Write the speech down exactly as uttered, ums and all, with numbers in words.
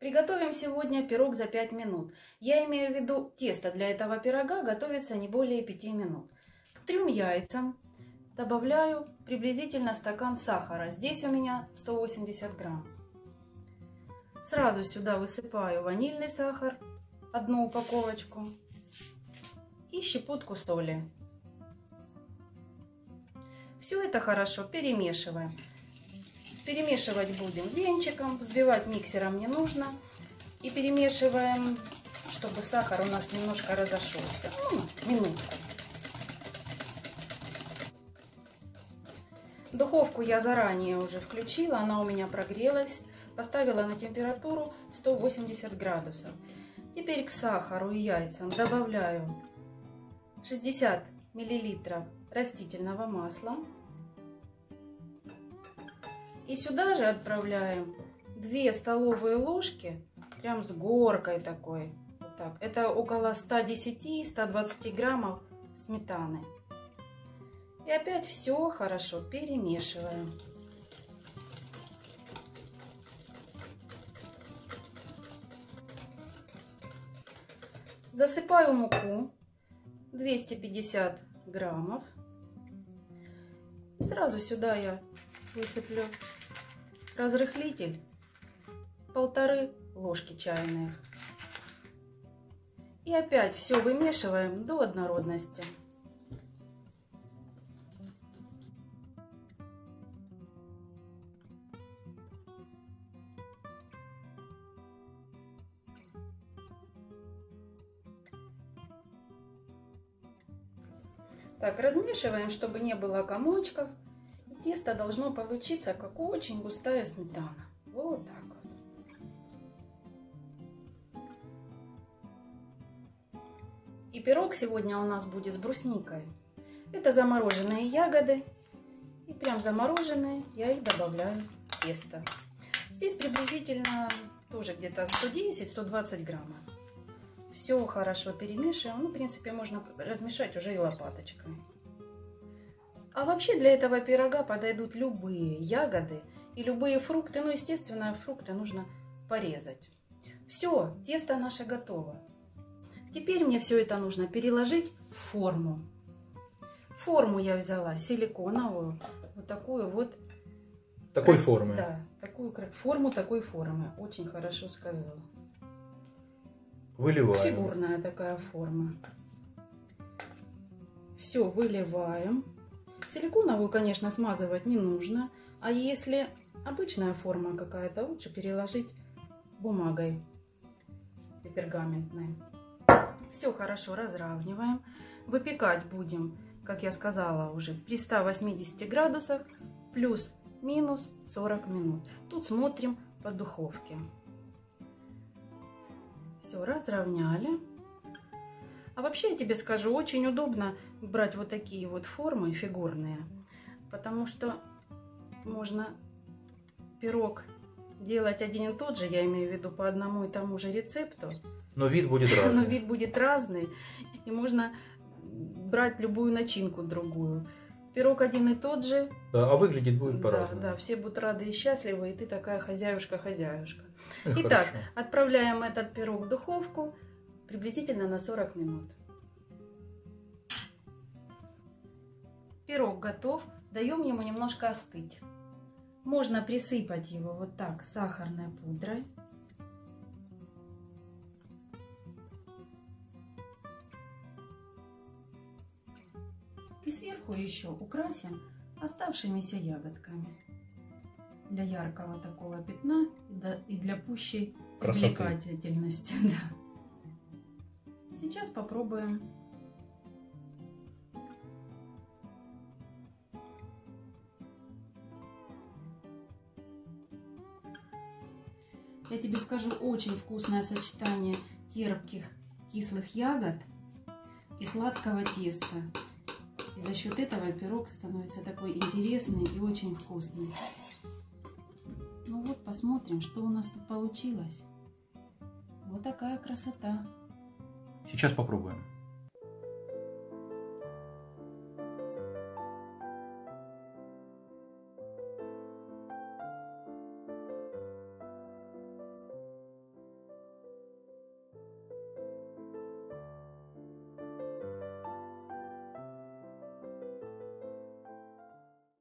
Приготовим сегодня пирог за пять минут. Я имею в виду, тесто для этого пирога готовится не более пяти минут. К трем яйцам добавляю приблизительно стакан сахара. Здесь у меня сто восемьдесят грамм. Сразу сюда высыпаю ванильный сахар, одну упаковочку, и щепотку соли. Все это хорошо перемешиваем. Перемешивать будем венчиком, взбивать миксером не нужно. И перемешиваем, чтобы сахар у нас немножко разошелся. Ну, минутку. Духовку я заранее уже включила, она у меня прогрелась. Поставила на температуру сто восемьдесят градусов. Теперь к сахару и яйцам добавляю шестьдесят миллилитров растительного масла. И сюда же отправляем две столовые ложки, прям с горкой такой. Вот так. Это около ста десяти — ста двадцати граммов сметаны. И опять все хорошо перемешиваем. Засыпаю муку двести пятьдесят граммов. Сразу сюда я высыплю разрыхлитель полторы ложки чайные. И опять все вымешиваем до однородности. Так, размешиваем, чтобы не было комочков. Тесто должно получиться, как очень густая сметана. Вот так вот. И пирог сегодня у нас будет с брусникой. Это замороженные ягоды. И прям замороженные я их добавляю в тесто. Здесь приблизительно тоже где-то сто десять — сто двадцать граммов. Все хорошо перемешиваем. Ну, в принципе, можно размешать уже и лопаточкой. А вообще для этого пирога подойдут любые ягоды и любые фрукты. Ну, естественно, фрукты нужно порезать. Все, тесто наше готово. Теперь мне все это нужно переложить в форму. Форму я взяла силиконовую, вот такую вот. Такой крас... формы? Да, такую форму такой формы. Очень хорошо сказала. Выливаем. Фигурная такая форма. Все выливаем. Силиконовую, конечно, смазывать не нужно. А если обычная форма какая-то, лучше переложить бумагой пергаментной. Все хорошо разравниваем. Выпекать будем, как я сказала уже, при ста восьмидесяти градусах плюс-минус сорок минут. Тут смотрим по духовке. Все, разровняли. А вообще, я тебе скажу, очень удобно брать вот такие вот формы фигурные, потому что можно пирог делать один и тот же, я имею в виду по одному и тому же рецепту. Но вид будет разный. Но вид будет разный, и можно брать любую начинку другую. Пирог один и тот же. Да, а выглядит будет Да, по-разному. да, все будут рады и счастливы, и ты такая хозяюшка-хозяюшка. Хорошо. Итак, отправляем этот пирог в духовку приблизительно на сорок минут. Пирог готов, даем ему немножко остыть. Можно присыпать его вот так сахарной пудрой. И сверху еще украсим оставшимися ягодками. Для яркого такого пятна и для пущей привлекательности. Да. Сейчас попробуем. Я тебе скажу, очень вкусное сочетание терпких кислых ягод и сладкого теста. И за счет этого пирог становится такой интересный и очень вкусный. Ну вот, посмотрим, что у нас тут получилось. Вот такая красота. Сейчас попробуем.